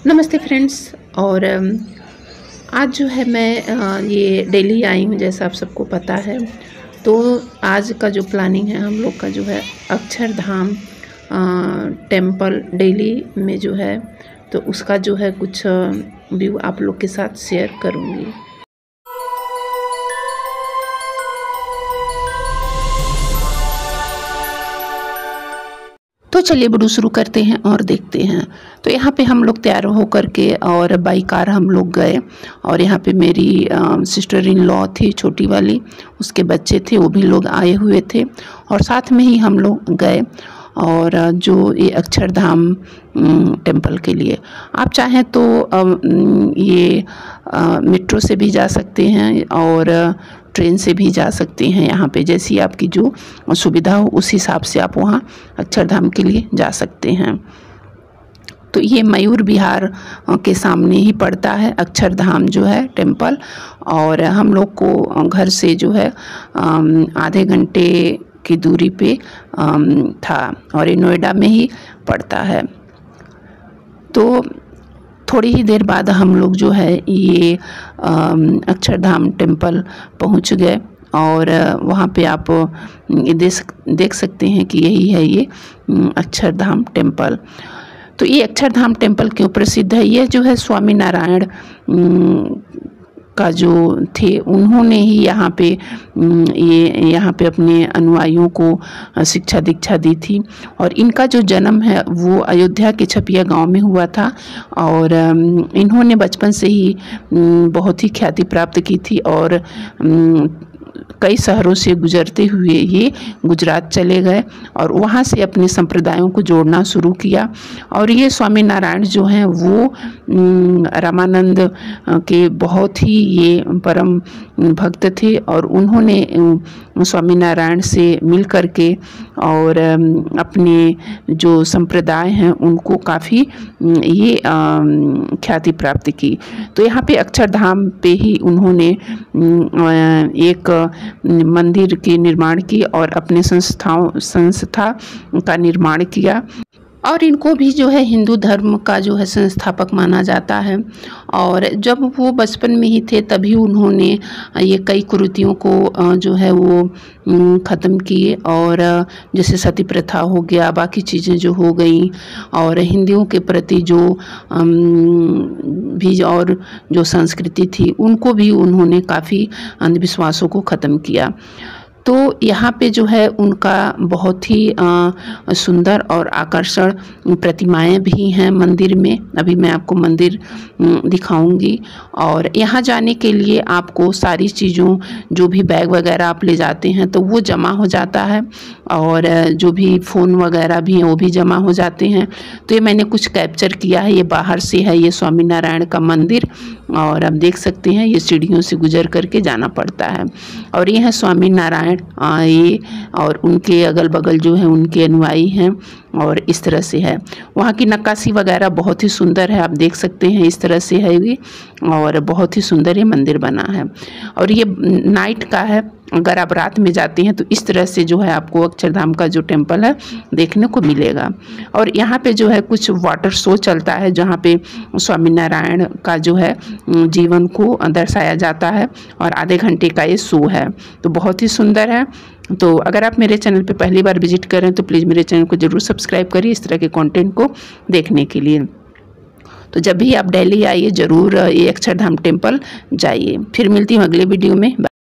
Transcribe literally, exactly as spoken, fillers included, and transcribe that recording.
नमस्ते फ्रेंड्स। और अम, आज जो है मैं अ, ये दिल्ली आई हूँ, जैसा आप सबको पता है। तो आज का जो प्लानिंग है हम लोग का जो है अक्षरधाम अ, टेम्पल दिल्ली में जो है, तो उसका जो है कुछ व्यू आप लोग के साथ शेयर करूँगी। तो चलिए वीडियो शुरू करते हैं और देखते हैं। तो यहाँ पे हम लोग तैयार होकर के और बाई कार हम लोग गए, और यहाँ पे मेरी सिस्टर इन लॉ थी छोटी वाली, उसके बच्चे थे, वो भी लोग आए हुए थे, और साथ में ही हम लोग गए। और जो ये अक्षरधाम टेम्पल के लिए आप चाहें तो ये मेट्रो से भी जा सकते हैं और ट्रेन से भी जा सकते हैं। यहाँ पे जैसी आपकी जो सुविधा हो उस हिसाब से आप वहाँ अक्षरधाम के लिए जा सकते हैं। तो ये मयूर विहार के सामने ही पड़ता है अक्षरधाम जो है टेम्पल, और हम लोग को घर से जो है आधे घंटे की दूरी पे था, और ये नोएडा में ही पड़ता है। तो थोड़ी ही देर बाद हम लोग जो है ये अक्षरधाम टेम्पल पहुंच गए, और वहाँ पे आप ये देख देख सकते हैं कि यही है ये अक्षरधाम टेम्पल। तो ये अक्षरधाम टेम्पल क्यों प्रसिद्ध है? ये जो है स्वामी नारायण का जो थे, उन्होंने ही यहाँ पे ये यहाँ पे अपने अनुयायियों को शिक्षा दीक्षा दी थी। और इनका जो जन्म है वो अयोध्या के छपिया गांव में हुआ था, और इन्होंने बचपन से ही बहुत ही ख्याति प्राप्त की थी, और कई शहरों से गुजरते हुए ये गुजरात चले गए और वहाँ से अपने संप्रदायों को जोड़ना शुरू किया। और ये स्वामी नारायण जो हैं वो रामानंद के बहुत ही ये परम भक्त थे, और उन्होंने स्वामी नारायण से मिल कर के और अपने जो संप्रदाय हैं उनको काफ़ी ये ख्याति प्राप्त की। तो यहाँ पे अक्षरधाम पे ही उन्होंने एक मंदिर के निर्माण की और अपने संस्थाओं संस्था का निर्माण किया, और इनको भी जो है हिंदू धर्म का जो है संस्थापक माना जाता है। और जब वो बचपन में ही थे तभी उन्होंने ये कई कुरीतियों को जो है वो ख़त्म किए, और जैसे सती प्रथा हो गया, बाकी चीज़ें जो हो गई, और हिंदुओं के प्रति जो भी और जो संस्कृति थी उनको भी उन्होंने काफ़ी अंधविश्वासों को ख़त्म किया। तो यहाँ पे जो है उनका बहुत ही आ, सुंदर और आकर्षण प्रतिमाएं भी हैं मंदिर में। अभी मैं आपको मंदिर दिखाऊंगी। और यहाँ जाने के लिए आपको सारी चीज़ों, जो भी बैग वगैरह आप ले जाते हैं तो वो जमा हो जाता है, और जो भी फ़ोन वगैरह भी हैं वो भी जमा हो जाते हैं। तो ये मैंने कुछ कैप्चर किया है। ये बाहर से है ये स्वामी नारायण का मंदिर, और आप देख सकते हैं ये सीढ़ियों से गुजर करके जाना पड़ता है। और ये है स्वामी नारायण ये, और उनके अगल बगल जो है उनके अनुयायी हैं, और इस तरह से है। वहाँ की नक्काशी वगैरह बहुत ही सुंदर है, आप देख सकते हैं इस तरह से है ये, और बहुत ही सुंदर ये मंदिर बना है। और ये नाइट का है, अगर आप रात में जाते हैं तो इस तरह से जो है आपको अक्षरधाम का जो टेम्पल है देखने को मिलेगा। और यहाँ पे जो है कुछ वाटर शो चलता है, जहाँ पे स्वामी नारायण का जो है जीवन को दर्शाया जाता है, और आधे घंटे का ये शो है। तो बहुत ही सुंदर है। तो अगर आप मेरे चैनल पे पहली बार विजिट करें तो प्लीज़ मेरे चैनल को ज़रूर सब्सक्राइब करिए इस तरह के कंटेंट को देखने के लिए। तो जब भी आप दिल्ली आइए ज़रूर ये अक्षरधाम टेम्पल जाइए। फिर मिलती हूँ अगले वीडियो में।